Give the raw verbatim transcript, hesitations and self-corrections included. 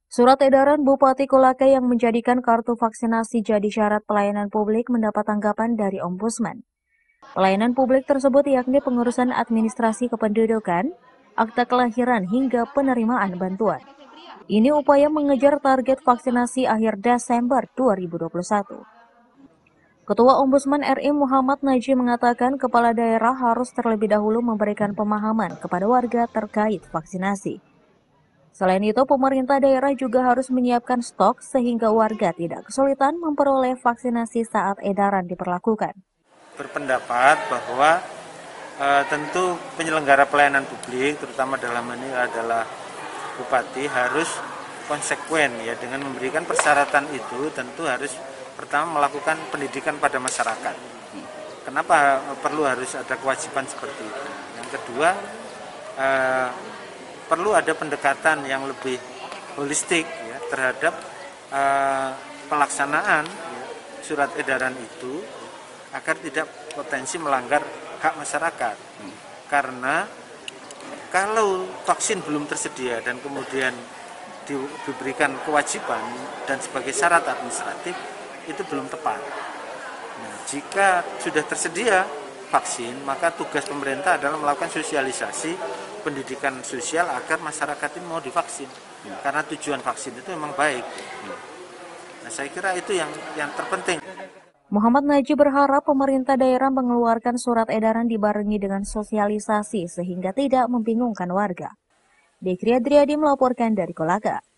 Surat edaran Bupati Kolaka yang menjadikan kartu vaksinasi jadi syarat pelayanan publik mendapat tanggapan dari Ombudsman. Pelayanan publik tersebut yakni pengurusan administrasi kependudukan, akta kelahiran hingga penerimaan bantuan. Ini upaya mengejar target vaksinasi akhir Desember dua ribu dua puluh satu. Ketua Ombudsman R I Muhammad Najih mengatakan kepala daerah harus terlebih dahulu memberikan pemahaman kepada warga terkait vaksinasi. Selain itu, pemerintah daerah juga harus menyiapkan stok sehingga warga tidak kesulitan memperoleh vaksinasi saat edaran diperlakukan. Berpendapat bahwa e, tentu penyelenggara pelayanan publik, terutama dalam ini adalah Bupati, harus konsekuen ya dengan memberikan persyaratan itu. Tentu harus pertama melakukan pendidikan pada masyarakat. Kenapa perlu harus ada kewajiban seperti itu? Yang kedua, e, perlu ada pendekatan yang lebih holistik ya, terhadap e, pelaksanaan ya, surat edaran itu agar tidak potensi melanggar hak masyarakat. Hmm. Karena kalau vaksin belum tersedia dan kemudian di, diberikan kewajiban dan sebagai syarat administratif, itu belum tepat. Nah, jika sudah tersedia vaksin, maka tugas pemerintah adalah melakukan sosialisasi pendidikan sosial agar masyarakat ini mau divaksin. Hmm. Karena tujuan vaksin itu memang baik. Hmm. Nah, saya kira itu yang yang terpenting. Muhammad Najih berharap pemerintah daerah mengeluarkan surat edaran dibarengi dengan sosialisasi sehingga tidak membingungkan warga. Dekri Adriadi melaporkan dari Kolaka.